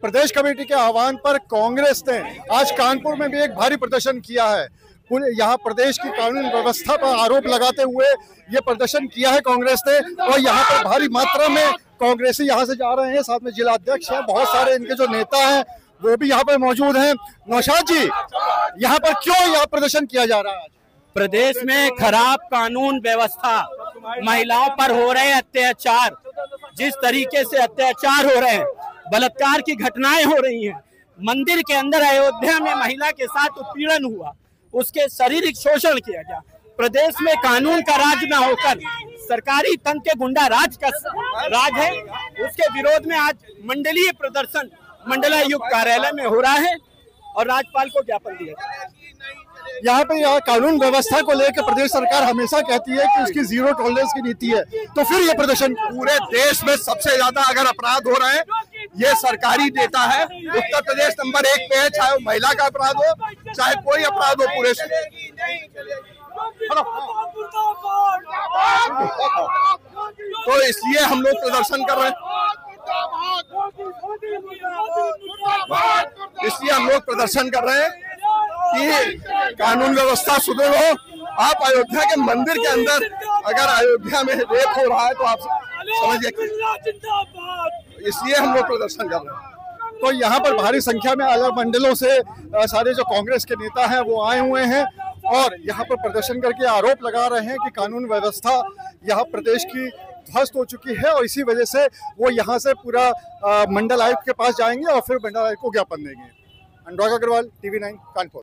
प्रदेश committee के आह्वान पर कांग्रेस ने आज कानपुर में भी एक भारी प्रदर्शन किया है। यहाँ प्रदेश की कानून व्यवस्था पर आरोप लगाते हुए ये प्रदर्शन किया है कांग्रेस ने, और यहाँ पर भारी मात्रा में कांग्रेसी यहाँ से जा रहे हैं। साथ में जिला अध्यक्ष हैं, बहुत सारे इनके जो नेता हैं वो भी यहाँ पर मौजूद हैं। नौशाद जी, यहाँ पर क्यों यह प्रदर्शन किया जा रहा है? प्रदेश में खराब कानून व्यवस्था, महिलाओं पर हो रहे अत्याचार, जिस तरीके से अत्याचार हो रहे हैं, बलात्कार की घटनाएं हो रही हैं, मंदिर के अंदर अयोध्या में महिला के साथ उत्पीड़न हुआ, उसके शारीरिक शोषण किया गया। प्रदेश में कानून का राज न होकर सरकारी तंत्र के गुंडा राज का राज है। उसके विरोध में आज मंडलीय प्रदर्शन मंडलायुक्त कार्यालय में हो रहा है और राज्यपाल को ज्ञापन दिया। यहाँ पे कानून व्यवस्था को लेकर प्रदेश सरकार हमेशा कहती है कि उसकी जीरो टॉलरेंस की नीति है, तो फिर ये प्रदर्शन पूरे देश में सबसे ज्यादा अगर अपराध हो रहे हैं ये सरकारी नेता है। उत्तर प्रदेश नंबर 1 पे है, चाहे वो महिला का अपराध हो चाहे कोई अपराध हो पूरे से। तो इसलिए हम लोग प्रदर्शन कर रहे हैं, कि कानून व्यवस्था सुदृढ़ हो। आप अयोध्या के मंदिर के अंदर अगर अयोध्या में रेप हो रहा है तो आप समझिए, इसलिए हम लोग प्रदर्शन कर रहे हैं। तो यहाँ पर भारी संख्या में अलग मंडलों से सारे जो कांग्रेस के नेता हैं वो आए हुए हैं और यहाँ पर प्रदर्शन करके आरोप लगा रहे हैं कि कानून व्यवस्था यहाँ प्रदेश की ध्वस्त हो चुकी है, और इसी वजह से वो यहाँ से पूरा मंडल आयुक्त के पास जाएंगे और फिर मंडल आयुक्त को ज्ञापन देंगे। अनुराग अग्रवाल, TV9 कानपुर।